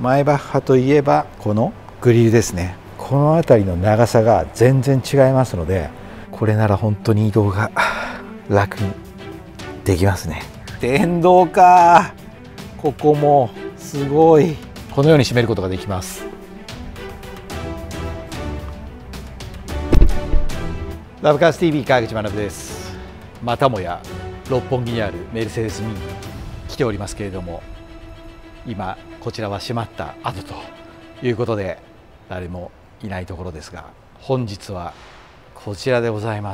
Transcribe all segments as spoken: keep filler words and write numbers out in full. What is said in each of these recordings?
マイバッハといえばこのグリルですね。この辺りの長さが全然違いますので、これなら本当に移動が楽にできますね。電動か、ここもすごい、このように閉めることができます。ラブカース ティーブイ 川口学です。またもや六本木にあるメルセデスミニに来ておりますけれども、今こちらは閉まった後ということで誰もいないところですが、本日はこちらでございます。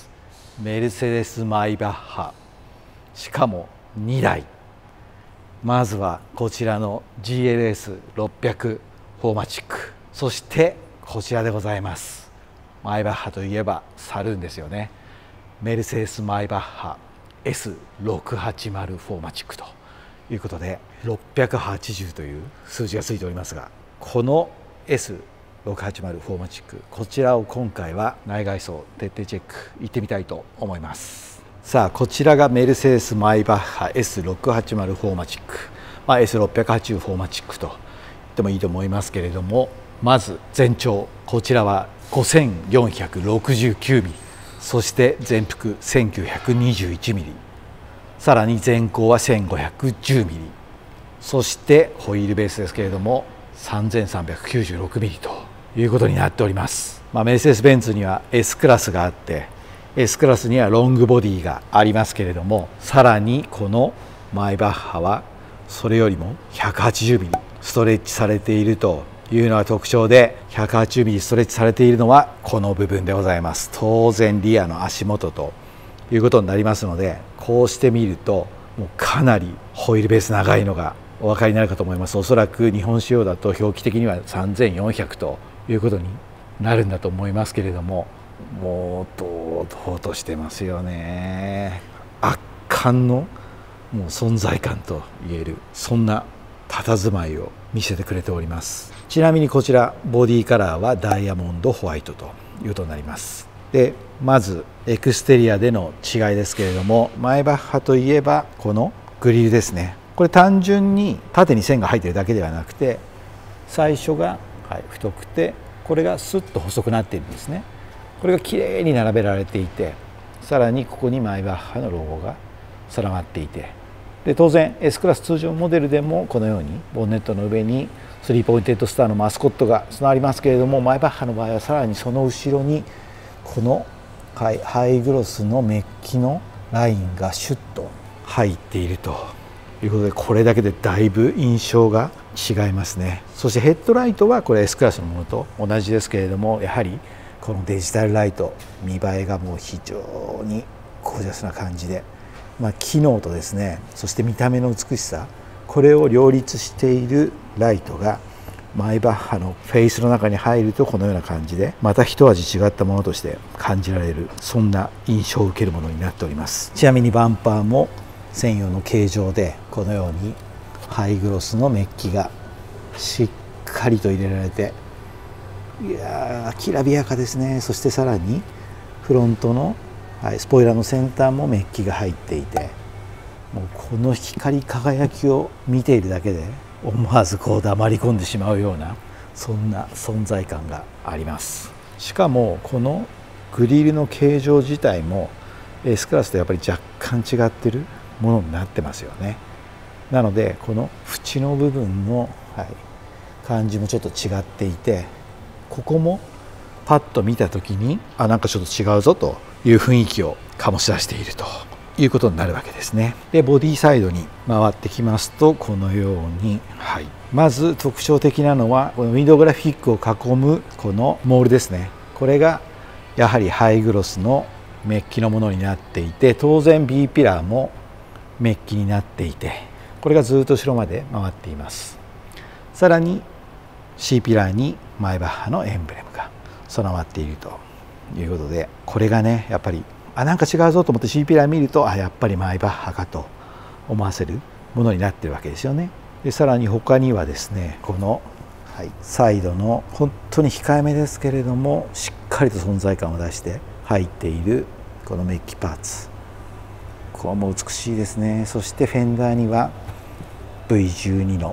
メルセデスマイバッハ、しかもにだい。まずはこちらの ジーエルエスろっぴゃく フォーマチック、そしてこちらでございます。マイバッハといえばサルーンですよね。メルセデスマイバッハ エスろくはちまる フォーマチックということでろっぴゃくはちじゅうという数字がついておりますが、この エスろくはちまる フォーマチック、こちらを今回は内外装徹底チェック行ってみたいと思います。さあ、こちらがメルセデスマイバッハ エスろくはちまる フォーマチック、まあ、エスろっぴゃくはちじゅう フォーマチックと言ってもいいと思いますけれども、まず全長、こちらはごせんよんひゃくろくじゅうきゅうミリ、そして全幅せんきゅうひゃくにじゅういちミリ、さらに全高はせんごひゃくじゅうミリ、そしてホイールベースですけれどもさんぜんさんびゃくきゅうじゅうろくミリということになっております。まあ、メルセデス・ベンツには S クラスがあって、 S クラスにはロングボディがありますけれども、さらにこのマイバッハはそれよりもひゃくはちじゅうミリストレッチされているというのが特徴で、ひゃくはちじゅうミリストレッチされているのはこの部分でございます。当然リアの足元ということになりますので、こうしてみるともうかなりホイールベース長いのがお分かりになるかと思います。おそらく日本仕様だと表記的にはさんぜんよんひゃくということになるんだと思いますけれども、もう堂々としてますよね。圧巻のもう存在感といえる、そんな佇まいを見せてくれております。ちなみにこちらボディカラーはダイヤモンドホワイトということになります。でまずエクステリアでの違いですけれども、マイバッハといえばこのグリルですね。これ単純に縦に線が入っているだけではなくて、最初が、はい、太くて、これがスッと細くなっているんですね。これがきれいに並べられていて、さらにここにマイバッハのロゴが定まっていて、で当然 S クラス通常モデルでもこのようにボンネットの上にスリーポインテッドスターのマスコットが備わりますけれども、マイバッハの場合はさらにその後ろにこのハイグロスのメッキのラインがシュッと入っているということで、これだけでだいぶ印象が違いますね。そしてヘッドライトはこれ S クラスのものと同じですけれども、やはりこのデジタルライト、見栄えがもう非常にゴージャスな感じで、まあ、機能とですね、そして見た目の美しさ、これを両立しているライトがマイバッハのフェイスの中に入ると、このような感じでまた一味違ったものとして感じられる、そんな印象を受けるものになっております。ちなみにバンパーも専用の形状で、このようにハイグロスのメッキがしっかりと入れられて、いやーきらびやかですね。そしてさらにフロントの、はい、スポイラーの先端もメッキが入っていて、もうこの光り輝きを見ているだけで思わずこう黙り込んでしまうような、そんな存在感があります。しかもこのグリルの形状自体も S クラスとやっぱり若干違ってるものになってますよね。なのでこの縁の部分の、はい、感じもちょっと違っていて、ここもパッと見た時にあなんかちょっと違うぞという雰囲気を醸し出しているということになるわけですね。でボディサイドに回ってきますと、このように、はい、まず特徴的なのはこのウィンドウグラフィックを囲むこのモールですね。これがやはりハイグロスのメッキのものになっていて、当然 B ピラーもメッキになっていて、これがずっと後ろまで回っています。さらに C ピラーにマイバッハのエンブレムが備わっているということで、これがねやっぱりあなんか違うぞと思って C ピラー見ると、あやっぱりマイバッハかと思わせるものになってるわけですよね。でさらに他にはですね、この、はい、サイドの本当に控えめですけれどもしっかりと存在感を出して入っているこのメッキパーツ、これも美しいですね。そしてフェンダーには ブイじゅうに の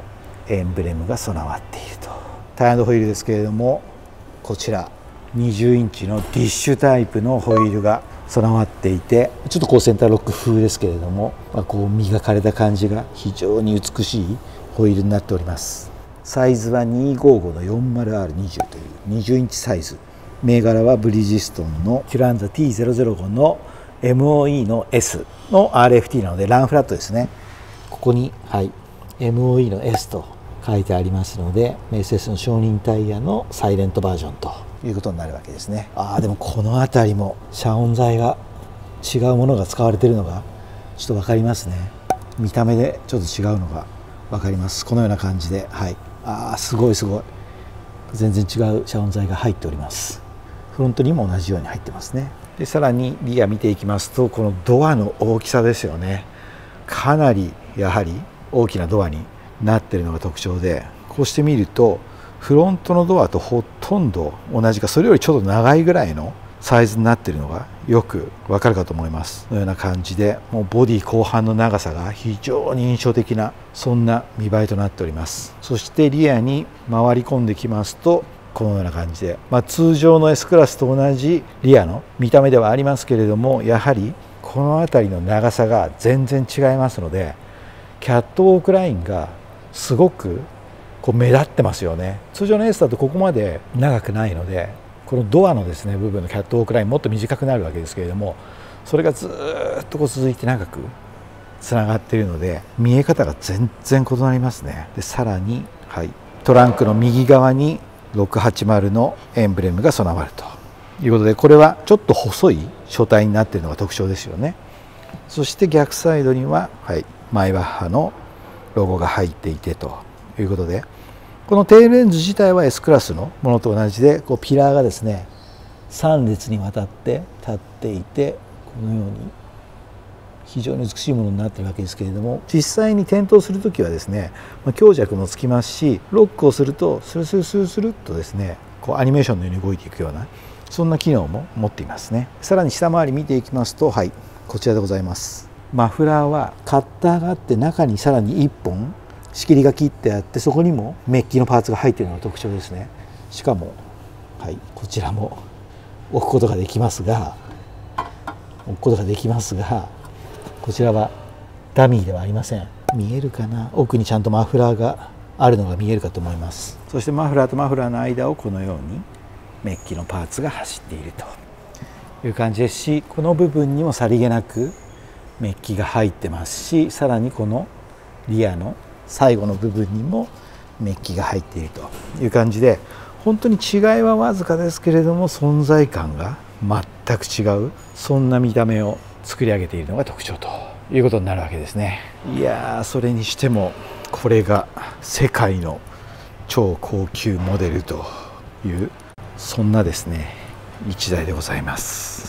エンブレムが備わっていると。タイヤのホイールですけれども、こちらにじゅうインチのディッシュタイプのホイールが備わっていて、ちょっとこうセンターロック風ですけれども、まあ、こう磨かれた感じが非常に美しいホイールになっております。サイズはにひゃくごじゅうごの よんじゅうアールにじゅう というにじゅうインチサイズ。銘柄はブリヂストンのキュランザ ティーゼロゼロご の エムオーイー の エス の アールエフティー なのでランフラットですね。ここに、はい、エムオーイー の エス と書いてありますので、メルセデスの承認タイヤのサイレントバージョンということになるわけですね。ああ、でもこの辺りも遮音材が違うものが使われているのがちょっと分かりますね。見た目でちょっと違うのが分かります。このような感じで、はい、ああすごいすごい、全然違う遮音材が入っております。フロントにも同じように入ってますね。でさらにリア見ていきますと、このドアの大きさですよね。かなりやはり大きなドアになっているのが特徴で、こうして見るとフロントのドアとほとんど同じか、それよりちょっと長いぐらいのサイズになっているのがよくわかるかと思います。このような感じで、もうボディ後半の長さが非常に印象的な、そんな見栄えとなっております。そしてリアに回り込んできますと、このような感じで、まあ、通常の エス クラスと同じリアの見た目ではありますけれども、やはりこの辺りの長さが全然違いますので、キャットウォークラインがすごくこう目立ってますよね。通常の エス だとここまで長くないので、このドアのですね部分のキャットウォークラインもっと短くなるわけですけれども、それがずっとこう続いて長くつながっているので、見え方が全然異なりますね。でさらに、はい、トランクの右側にろくはちまるのエンブレムが備わるということで、これはちょっと細い書体になっているのが特徴ですよね。そして逆サイドには、はい、マイバッハのロゴが入っていてということで、このテールレンズ自体は エス クラスのものと同じで、こうピラーがですねさん列にわたって立っていて、このように非常に美しいものになっているわけですけれども、実際に点灯するときはですね、まあ、強弱もつきますし、ロックをするとスルスルスルスルっとですね、こうアニメーションのように動いていくような、そんな機能も持っていますね。さらに下回り見ていきますと、はい、こちらでございます。マフラーはカッターがあって、中にさらにいっぽん仕切りが切ってあって、そこにもメッキのパーツが入っているのが特徴ですね。しかも、はい、こちらも置くことができますが置くことができますがこちらはダミーではありません。見えるかな、奥にちゃんとマフラーがあるのが見えるかと思います。そしてマフラーとマフラーの間をこのようにメッキのパーツが走っているという感じですし、この部分にもさりげなくメッキが入ってますし、さらにこのリアの最後の部分にもメッキが入っているという感じで、本当に違いはわずかですけれども存在感が全く違う、そんな見た目を作り上げているのが特徴ということになるわけですね。いやー、それにしてもこれが世界の超高級モデルというそんなですねいちだいでございます。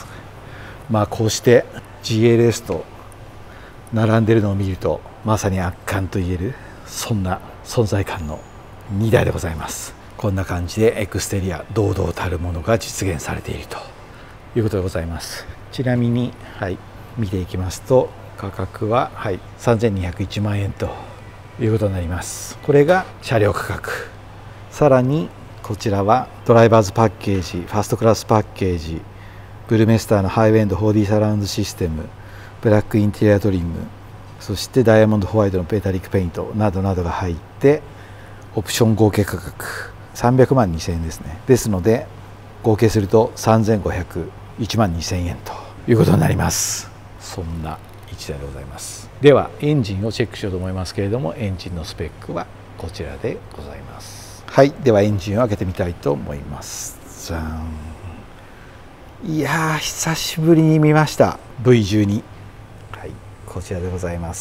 まあこうして ジーエルエス と並んでいるのを見ると、まさに圧巻と言えるそんな存在感のにだいでございます。こんな感じでエクステリア堂々たるものが実現されているということでございます。ちなみに、はい、見ていきますと価格は、はい、さんぜんにひゃくいちまんえんということになります。これが車両価格。さらにこちらはドライバーズパッケージ、ファーストクラスパッケージ、ブルメスターのハイウェンド フォーディー サラウンドシステム、ブラックインテリアトリム、そしてダイヤモンドホワイトのメタリックペイントなどなどが入って、オプション合計価格さんびゃくまんにせんえんですね。ですので合計するとさんぜんごひゃくいちまんにせんえんということになります。そんないちだいでございます。ではエンジンをチェックしようと思いますけれども、エンジンのスペックはこちらでございます。はい、ではエンジンを開けてみたいと思います。じゃん。いやー、久しぶりに見ました ブイじゅうに。はい、こちらでございます。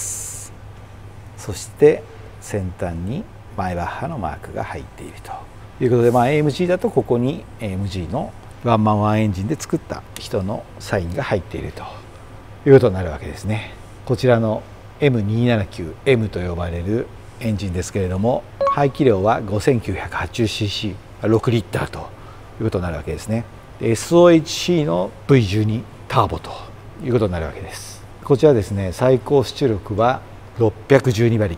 そして先端にマイバッハのマークが入っているということで、まあ、エーエムジー だとここに エーエムジー のワンマンワンエンジンで作った人のサインが入っているということになるわけですね。こちらの エムにひゃくななじゅうきゅうエム と呼ばれるエンジンですけれども、排気量は ごせんきゅうひゃくはちじゅうシーシー、ろくリッターということになるわけですね。エスオーエイチシー の ブイじゅうに ターボということになるわけです。こちらですね、最高出力はろっぴゃくじゅうにばりき、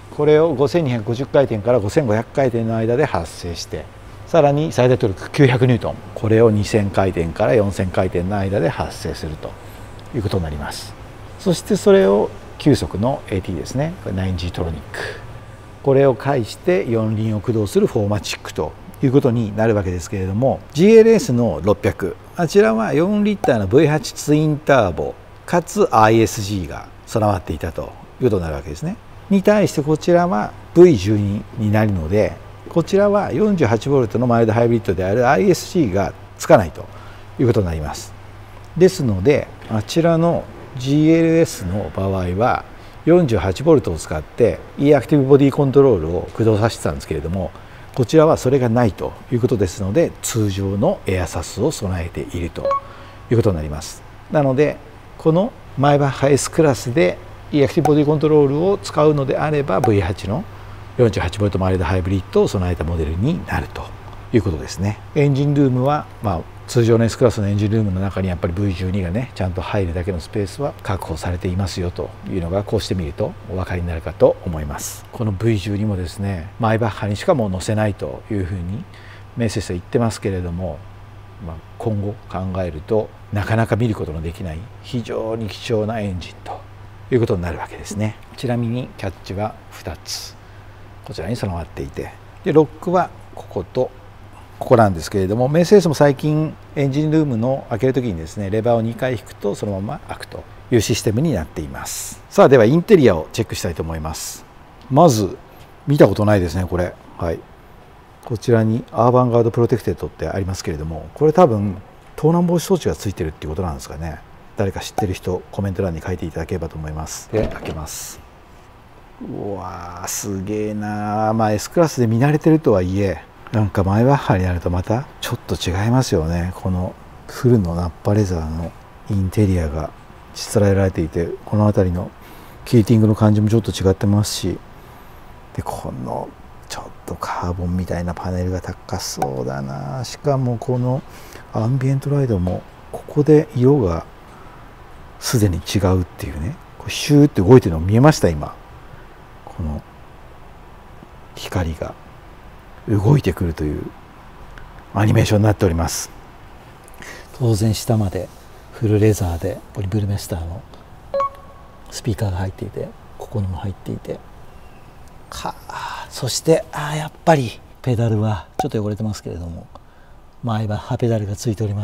これをごせんにひゃくごじゅっかいてんからごせんごひゃくかいてんの間で発生して、さらに最大トルクきゅうひゃくニュートン、これをにせんかいてんからよんせんかいてんの間で発生するということになります。そしてそれをきゅう速の エーティー ですね、これ ナインジー トロニック、これを介してよん輪を駆動するフォーマチックということになるわけですけれども、 ジーエルエス のろっぴゃく、あちらはよんリッターの ブイはち ツインターボかつ アイエスジー が備わっていたということになるわけですね。に対してこちらは ブイじゅうに になるので、こちらは よんじゅうはちボルト のマイルドハイブリッドである アイエスジー がつかないということになります。ですのであちらの ジーエルエス の場合は よんじゅうはちボルト を使って E アクティブボディコントロールを駆動させてたんですけれども、こちらはそれがないということですので、通常のエアサスを備えているということになります。なのでこのマイバッハ S クラスで E アクティブボディコントロールを使うのであれば ブイはち の よんじゅうはちボルト マイルドハイブリッドを備えたモデルになるということですね。エンジンルームは、まあ、通常の S クラスのエンジンルームの中にやっぱり ブイじゅうに がねちゃんと入るだけのスペースは確保されていますよというのが、こうしてみるとお分かりになるかと思います。この ブイじゅうに もですねマイバッハにしかもう載せないというふうにメッセージは言ってますけれども、まあ、今後考えるとなかなか見ることのできない非常に貴重なエンジンということになるわけですね。ちなみにキャッチはふたつこちらに備わっていて、でロックはこことここなんですけれども、メーセデスも最近エンジンルームの開けるときにですねレバーをにかい引くとそのまま開くというシステムになっています。さあではインテリアをチェックしたいと思います。まず見たことないですねこれ。はい、こちらにアーバンガードプロテクテッドってありますけれども、これ多分盗難防止装置がついてるっていうことなんですかね。誰か知ってる人コメント欄に書いていただければと思います。で開けます。うわーすげえなー。まあ S クラスで見慣れてるとはいえ、なんかマイバッハになるとまたちょっと違いますよね。このフルのナッパレザーのインテリアがしつらえられていて、この辺りのキーティングの感じもちょっと違ってますし、でこのちょっとカーボンみたいなパネルが高そうだな。しかもこのアンビエントライトもここで色がすでに違うっていうね、これシューって動いてるの見えました？今この光が動いてくるというアニメーションになっております。当然下までフルレザーでこれブルメスターのスピーカーが入っていて、ここにも入っていて、かそしてあやっぱりペダルはちょっと汚れてますけれどもマイバッハペダルがついております。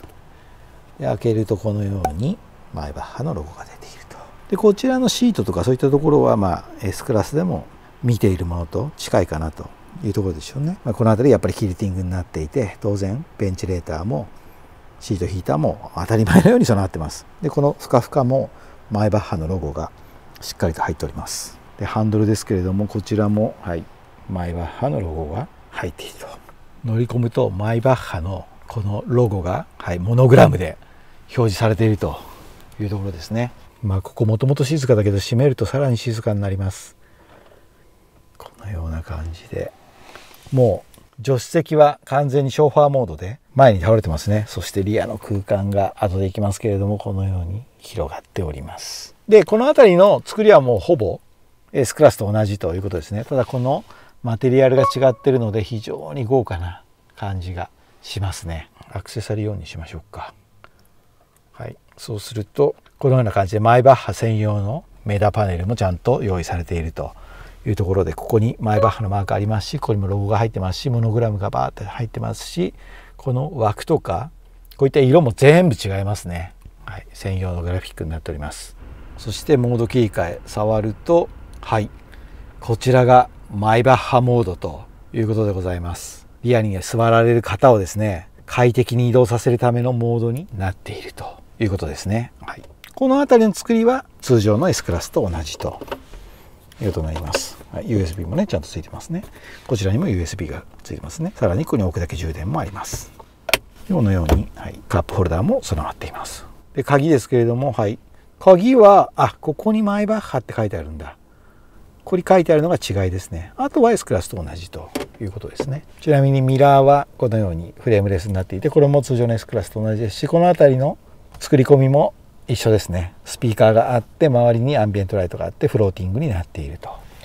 で開けるとこのようにマイバッハのロゴが出ていると。でこちらのシートとかそういったところは、まあ、S クラスでも見ているものと近いかなというところでしょうね。まあ、この辺りやっぱりキルティングになっていて、当然ベンチレーターもシートヒーターも当たり前のように備わってます。でこのふかふかもマイバッハのロゴがしっかりと入っております。でハンドルですけれども、こちらも、はい、マイバッハのロゴが入っていると。乗り込むとマイバッハのこのロゴが、はい、モノグラムで表示されているというところですね。まあここもともと静かだけど閉めるとさらに静かになります。このような感じで、もう助手席は完全にショーファーモードで前に倒れてますね。そしてリアの空間が後で行きますけれども、このように広がっております。でこの辺りの作りはもうほぼ S クラスと同じということですね。ただこのマテリアルが違ってるので非常に豪華な感じがしますね。アクセサリーオンにしましょうか。はい、そうするとこのような感じでマイバッハ専用のメダパネルもちゃんと用意されているというところで、ここにマイバッハのマークありますし、ここにもロゴが入ってますし、モノグラムがバーって入ってますし、この枠とかこういった色も全部違いますね。はい、専用のグラフィックになっております。そしてモード切り替え触ると、はい、こちらがマイバッハモードということでございます。リアに座られる方をですね快適に移動させるためのモードになっているということですね。はい、この辺りの作りは通常の S クラスと同じということになります。はい、ユーエスビー もねちゃんとついてますね。こちらにも ユーエスビー がついてますね。さらにここに置くだけ充電もあります。このように、はい、カップホルダーも備わっています。で鍵ですけれども、はい、鍵はあここにマイバッハって書いてあるんだ。ここに書いてあるのが違いですね。あとは S クラスと同じということですね。ちなみにミラーはこのようにフレームレスになっていて、これも通常の S クラスと同じですし、この辺りの作り込みも一緒ですね。スピーカーがあって周りにアンビエントライトがあってフローティングになっていると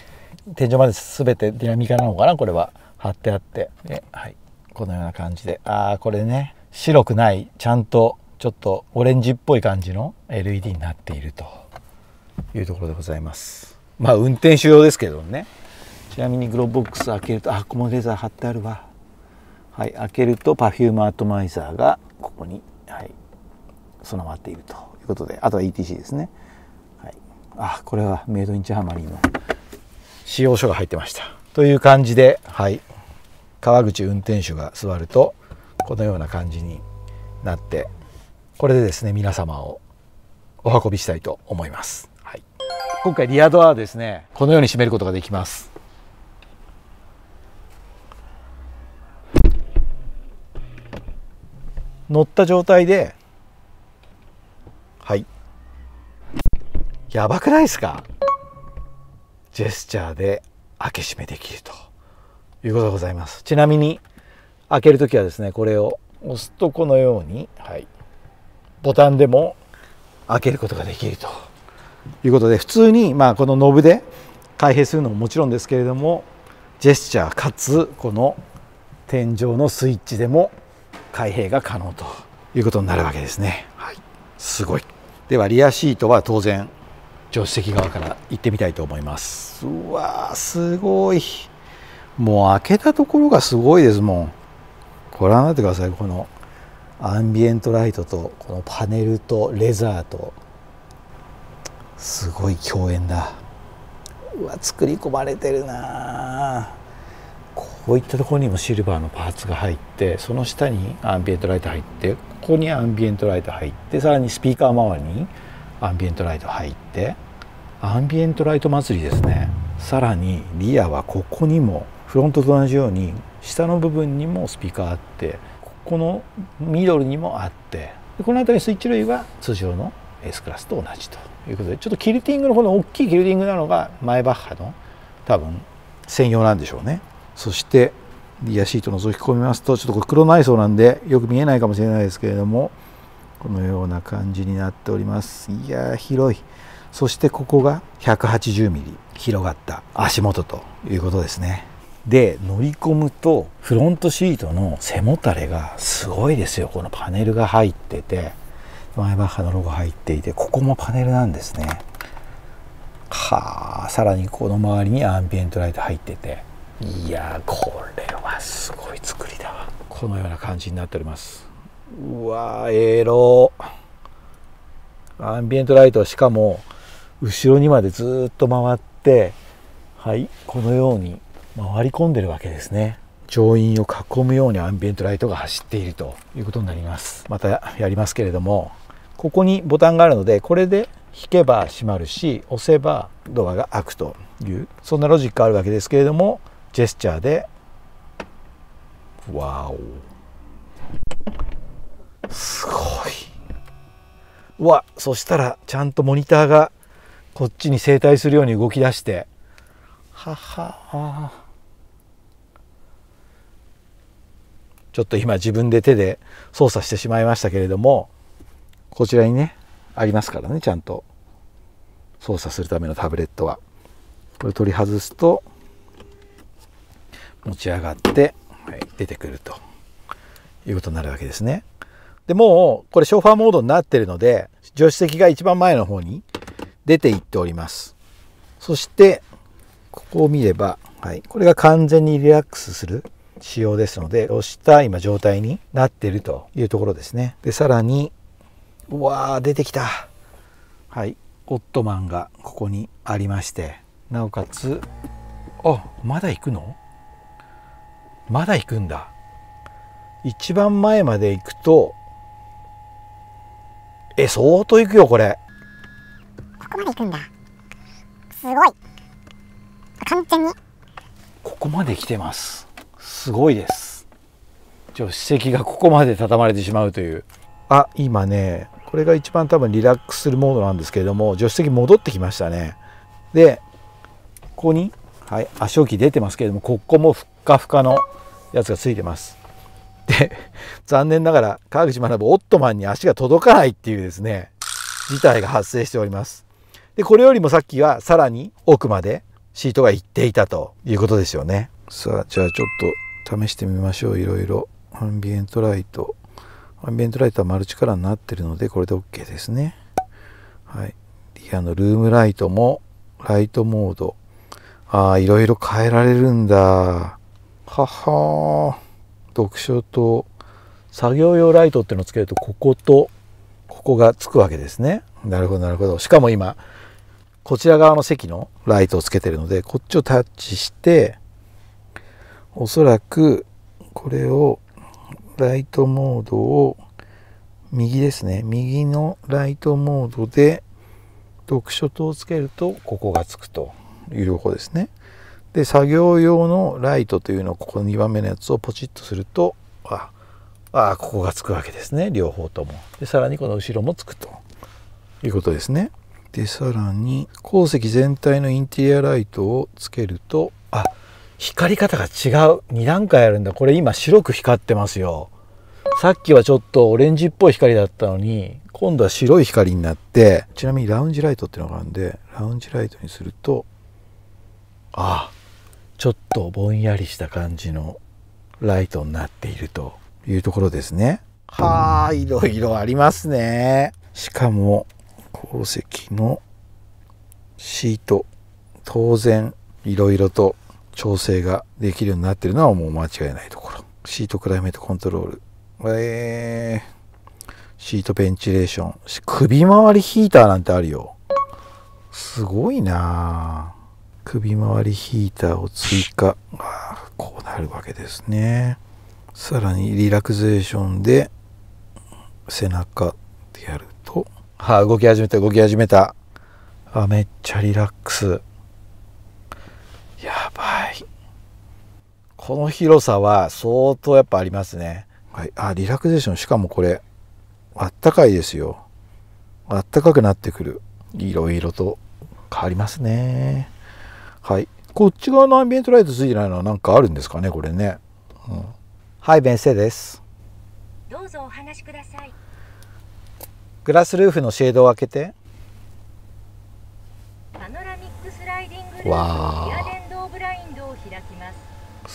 天井まで全てディナミカなのかな、これは貼ってあって、で、はい、このような感じで、ああこれね、白くないちゃんとちょっとオレンジっぽい感じの エルイーディー になっているというところでございます。まあ運転手用ですけどね。ちなみにグローブボックス開けると、あ、このレザー貼ってあるわ。はい、開けるとパフュームアトマイザーがここに、はい、備わっているということで、あとは イーティーシー ですね。はい、あ、これはメイドインチャーマリーの使用書が入ってましたという感じで、はい、川口運転手が座るとこのような感じになって、これでですね皆様をお運びしたいと思います。はい、今回リアドアはですねこのように閉めることができます。乗った状態で、はい、やばくないですか？ジェスチャーで開け閉めできるということでございます。ちなみに開けるときはですね、これを押すとこのように、はい、ボタンでも開けることができるということで、普通にまあこのノブで開閉するのももちろんですけれども、ジェスチャーかつこの天井のスイッチでも開閉が可能ということになるわけですね。はい、すごい。ではリアシートは当然助手席側から行ってみたいと思います。うわーすごい。もう開けたところがすごいですもん。ご覧になってください。このアンビエントライトとこのパネルとレザーと、すごい共演だ。うわ、作り込まれてるな。こういったところにもシルバーのパーツが入って、その下にアンビエントライト入って、ここにアンビエントライト入って、さらにスピーカー周りにアンビエントライト入って、アンビエントライト祭りですね。さらにリアはここにもフロントと同じように下の部分にもスピーカーあって、ここのミドルにもあって、この辺りスイッチ類は通常の S クラスと同じということで、ちょっとキルティングのこの大きいキルティングなのがマイバッハの多分専用なんでしょうね。そしてリアシート覗き込みますと、ちょっとこれ黒内装なんでよく見えないかもしれないですけれども、このような感じになっております。いやー広い。そしてここがひゃくはちじゅうミリ広がった足元ということですね。で乗り込むとフロントシートの背もたれがすごいですよ。このパネルが入ってて、マイバッハのロゴ入っていて、ここもパネルなんですね。はあ、さらにこの周りにアンビエントライト入ってて、いやーこれはすごい作りだわ。このような感じになっております。うわーエロー。アンビエントライトはしかも後ろにまでずっと回って、はい、このように回り込んでるわけですね。乗員を囲むようにアンビエントライトが走っているということになります。またやりますけれども、ここにボタンがあるので、これで引けば閉まるし、押せばドアが開くという、そんなロジックあるわけですけれども、ジェスチャーでワオ、すごい。うわ、そしたらちゃんとモニターがこっちに正対するように動き出して、はは、ちょっと今自分で手で操作してしまいましたけれども、こちらにねありますからね、ちゃんと操作するためのタブレットは。これ取り外すと持ち上がって、はい、出てくるということになるわけですね。でもうこれショーファーモードになっているので、助手席が一番前の方に出ていっております。そしてここを見れば、はい、これが完全にリラックスする仕様ですので、押した今状態になっているというところですね。でさらに、うわー出てきた。はい、オットマンがここにありまして、なおかつ、あ、まだ行くの？まだ行くんだ。一番前まで行くと、え、相当行くよこれ。 ここまで行くんだ。すごい。完全に。 ここまで来てます。すごいです。助手席がここまで畳まれてしまうという。あ、今ね、これが一番多分リラックスするモードなんですけれども、助手席戻ってきましたね。で、ここに、はい、足置き出てますけれども、ここもふっかふかのやつがついてます。で、残念ながら川口学オットマンに足が届かないっていうですね、事態が発生しております。で、これよりもさっきはさらに奥までシートが言っていたということですよね。さあじゃあちょっと試してみましょう。いろいろアンビエントライトアンビエントライトはマルチカラーになってるのでこれで OK ですね。はい。リアのルームライトもライトモード、ああいろいろ変えられるんだ。はは読書と作業用ライトっていうのをつけるとこことここがつくわけですね。なるほどなるほど。しかも今こちら側の席のライトをつけてるのでこっちをタッチしておそらくこれをライトモードを右ですね、右のライトモードで読書灯をつけるとここがつくというところですね。で作業用のライトというのをここにばんめのやつをポチッとするとああここがつくわけですね、両方とも。でさらにこの後ろもつくということですね。でさらに後席全体のインテリアライトをつけるとあ光り方が違う。に段階あるんだ。これ今白く光ってますよ。さっきはちょっとオレンジっぽい光だったのに今度は白い光になって、ちなみにラウンジライトっていうのがあるんでラウンジライトにするとあちょっとぼんやりした感じのライトになっているというところですね。はあいろいろありますね。しかも後席のシート当然いろいろと調整ができるようになっているのはもう間違いないところ。シートクライメートコントロール、えー、シートベンチレーション、首回りヒーターなんてあるよ。すごいな。首回りヒーターを追加、あこうなるわけですね。さらにリラクゼーションで背中でやるとはあ動き始めた動き始めた。あめっちゃリラックス。やばい。この広さは相当やっぱありますね。はい、あリラクゼーション、しかもこれあったかいですよ。あったかくなってくる。いろいろと変わりますね。はい、こっち側のアンビエントライトついてないのは何かあるんですかねこれね。うん、はい弁声です。 どうぞお話しください。 グラスルーフのシェードを開けて。 パノラミックスライディングルーフのリア電動ブラインドを開きます。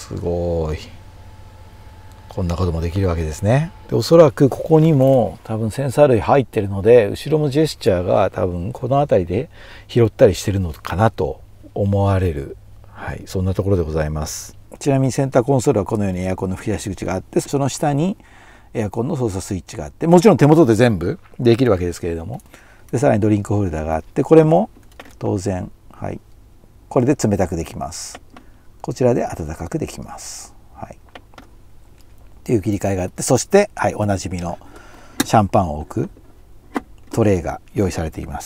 すごい。こんなこともできるわけですね。でおそらくここにも多分センサー類入ってるので後ろのジェスチャーが多分この辺りで拾ったりしてるのかなと思われる、はい、そんなところでございます。ちなみにセンターコンソールはこのようにエアコンの吹き出し口があって、その下にエアコンの操作スイッチがあって、もちろん手元で全部できるわけですけれども、でさらにドリンクホルダーがあって、これも当然、はい、これで冷たくできます。こちらで温かくできます。はい、っていう切り替えがあって、そして、はい、おなじみのシャンパンを置くトレイが用意されています。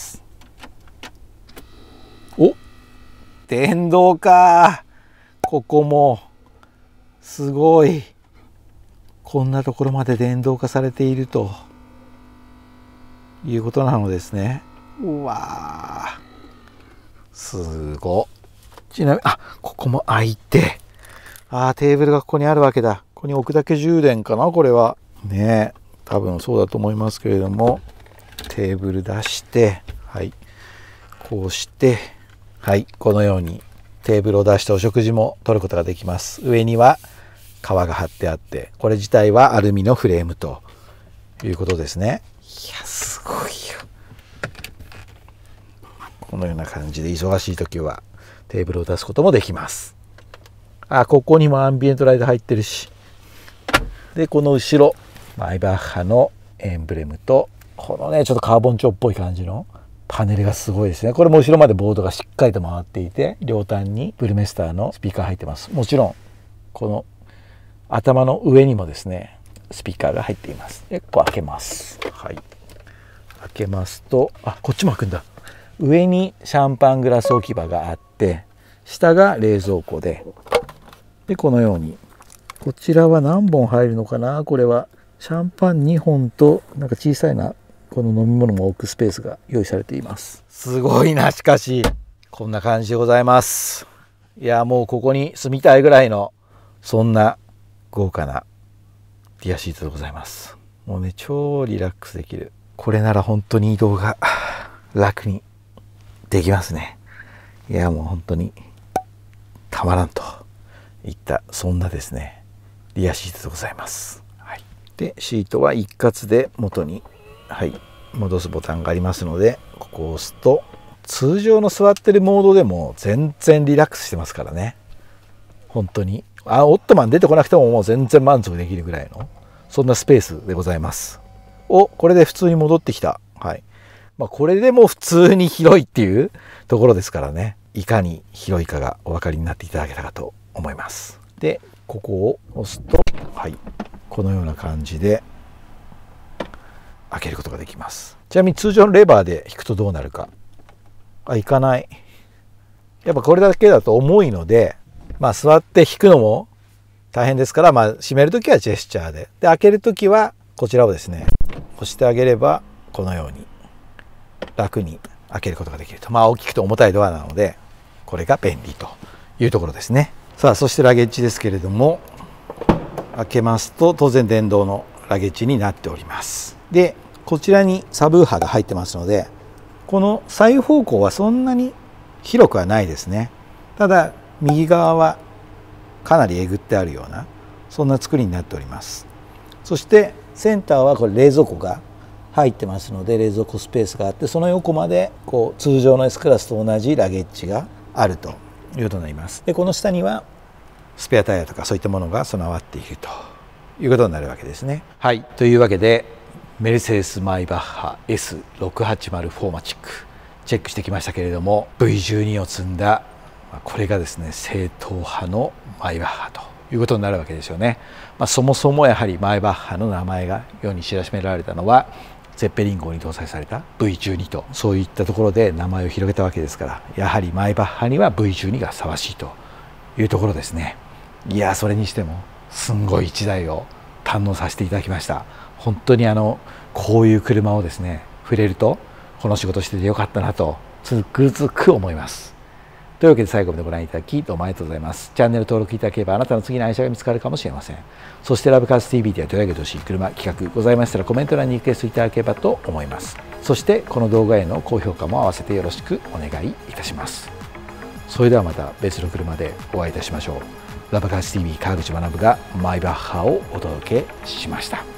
お電動か。ここもすごい。こんなところまで電動化されているということなのですね。うわーすご。ちなみにあここも開いて、あーテーブルがここにあるわけだ。ここに置くだけ充電かなこれはね。多分そうだと思いますけれども、テーブル出して、はいこうして、はいこのようにテーブルを出してお食事も取ることができます。上には革が貼ってあって、これ自体はアルミのフレームということですね。いやすごいよ。このような感じで忙しい時はテーブルを出すこともできます。あここにもアンビエントライト入ってるし、でこの後ろマイバッハのエンブレムとこのねちょっとカーボン調っぽい感じのパネルがすごいですね。これも後ろまでボードがしっかりと回っていて、両端にブルメスターのスピーカー入ってます。もちろんこの頭の上にもですねスピーカーが入っています。でこう開けます。はい、開けますとあこっちも開くんだ。上にシャンパングラス置き場があって、下が冷蔵庫で、でこのようにこちらは何本入るのかな。これはシャンパンにほんとなんか小さいなこの飲み物も置くスペースが用意されています。すごいな。しかしこんな感じでございます。いやもうここに住みたいぐらいのそんな豪華なリアシートでございます。もうね超リラックスできる。これなら本当に移動が楽にできますね。いやもう本当にたまらんといったそんなですねリアシートでございます。はい、でシートは一括で元に、はい、戻すボタンがありますので、ここを押すと通常の座ってるモードでも全然リラックスしてますからね。本当にあオットマン出てこなくてももう全然満足できるぐらいのそんなスペースでございます。おこれで普通に戻ってきた。はい、まあ、これでも普通に広いっていうところですからね、いかに広いかがお分かりになっていただけたかと思います。でここを押すと、はい、このような感じで開けることができます。ちなみに通常のレバーで引くとどうなるか。あいかない。やっぱこれだけだと重いので、まあ座って引くのも大変ですから、まあ閉めるときはジェスチャーで、で開けるときはこちらをですね押してあげればこのように楽に開けることができると。まあ大きくて重たいドアなのでこれが便利というところですね。さあそしてラゲッジですけれども、開けますと当然電動のラゲッジになっております。でこちらにサブウーハーが入ってますので、この左右方向はそんなに広くはないですね。ただ右側はかなりえぐってあるようなそんな作りになっております。そしてセンターはこれ冷蔵庫が入ってますので、冷蔵庫スペースがあって、その横までこう通常の S クラスと同じラゲッジがあるということになります。でこの下にはスペアタイヤとかそういったものが備わっているということになるわけですね。はい、というわけでメルセデスマイバッハ エスろくはちまるフォーマチックチェックしてきましたけれども、 ブイじゅうに を積んだこれがですね正統派のマイバッハということになるわけですよね。まあ、そもそもやはりマイバッハの名前が世に知らしめられたのはゼッペリン号に搭載された ブイじゅうに と、そういったところで名前を広げたわけですから、やはりマイバッハには ブイじゅうに がふさわしいというところですね。いやそれにしてもすんごい一台を堪能させていただきました。本当にあのこういう車をですね触れるとこの仕事しててよかったなとつくづく思います。というわけで最後までご覧いただきどうもありがとうございます。チャンネル登録いただければあなたの次の愛車が見つかるかもしれません。そしてラブカーズ ティーブイ では取り上げてほしい車企画ございましたらコメント欄にリクエストいただければと思います。そしてこの動画への高評価も合わせてよろしくお願いいたします。それではまた別の車でお会いいたしましょう。ラブカーズ ティーブイ 川口学がマイバッハをお届けしました。